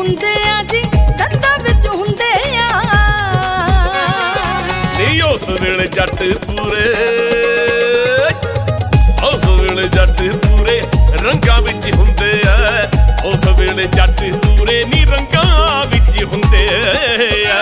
ਹੁੰਦੇ ਆ ਜੀ, ਦੰਦਾਂ ਵਿੱਚ ਹੁੰਦੇ ਆ। ਨਹੀਂ ਉਸ ਵੇਲੇ ਜੱਟ ਪੂਰੇ, ਉਸ ਵੇਲੇ ਜੱਟ ਪੂਰੇ ਰੰਗਾਂ ਵਿੱਚ ਹੁੰਦੇ ਆ। ਉਸ ਵੇਲੇ ਜੱਟ ਪੂਰੇ ਨੀ ਰੰਗਾਂ ਵਿੱਚ ਹੁੰਦੇ ਆ।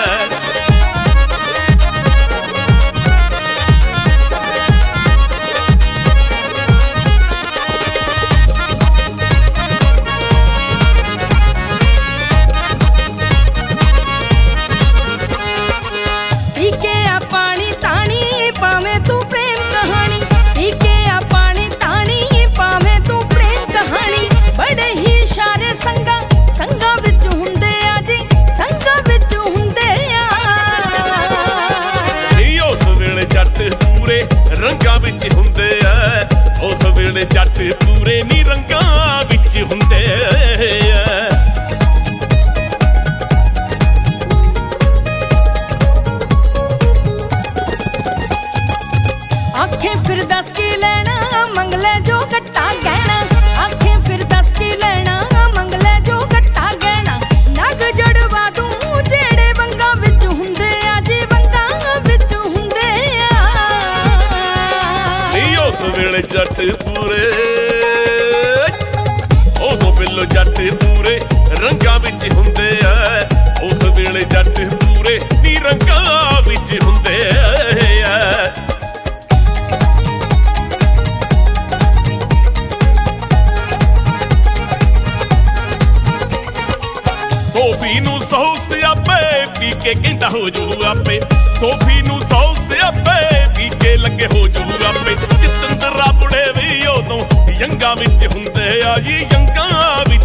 ਰੰਗਾਂ ਵਿੱਚ ਹੁੰਦੇ ਆ। ਉਸ ਵੇਲੇ ਜੱਟ ਪੂਰੇ ਨੀ ਰੰਗਾਂ ਵਿੱਚ ਹੁੰਦੇ ਆ। ਆਖੇ ਫਿਰ ਦੱਸ ਕੀ ਲੈਣਾ, ਮੰਗ ਲੈ ਜੋ ਘੱਟਾ ਗਹਿਣਾ। ਆਖੇ ਫਿਰ ਦੱਸ ਕੀ ਲੈਣਾ, ਮੰਗ ਲੈ ਜੋ ਘੱਟਾ ਗਹਿਣਾ। ਨਗ ਜੜਵਾ ਤੂੰ ਜਿਹੜੇ ਵੰਗਾਂ ਵਿੱਚ ਹੁੰਦੇ ਆ ਜੀ, ਵੰਗਾਂ ਵਿੱਚ ਹੁੰਦੇ ਆ। ਨਹੀਂ ਉਸ ਵੇਲੇ ਜੱਟ ਪੂਰੇ, ਉਹ ਬਿੱਲੋ ਜੱਟ ਪੂਰੇ ਰੰਗਾਂ ਵਿੱਚ ਹੁੰਦੇ ਆ। ਉਸ ਵੇਲੇ ਜੱਟ ਪੂਰੇ ਨੀ ਰੰਗਾਂ ਵਿੱਚ ਹੁੰਦੇ ਆ। ਸੋਫੀ ਨੂੰ ਸੌ ਸਿਆਪੇ ਪੀ ਕੇ ਕਹਿੰਦਾ ਹੋ ਜੂ ਆਪੇ। ਸੋਫੀ ਨੂੰ ਸੌ ਸਿਆਪੇ ਪੀ ਕੇ ਲੱਗੇ ਹੋ ਜੂ ਆਪੇ। ਜਿਤੰਦਰਾ ਬੁੜੇ ਵੀ ਉਦੋਂ ਯੰਗਾਂ ਵਿੱਚ ਹੁੰਦੇ ਆ ਜੀ, ਯੰਗਾਂ ਵਿੱਚ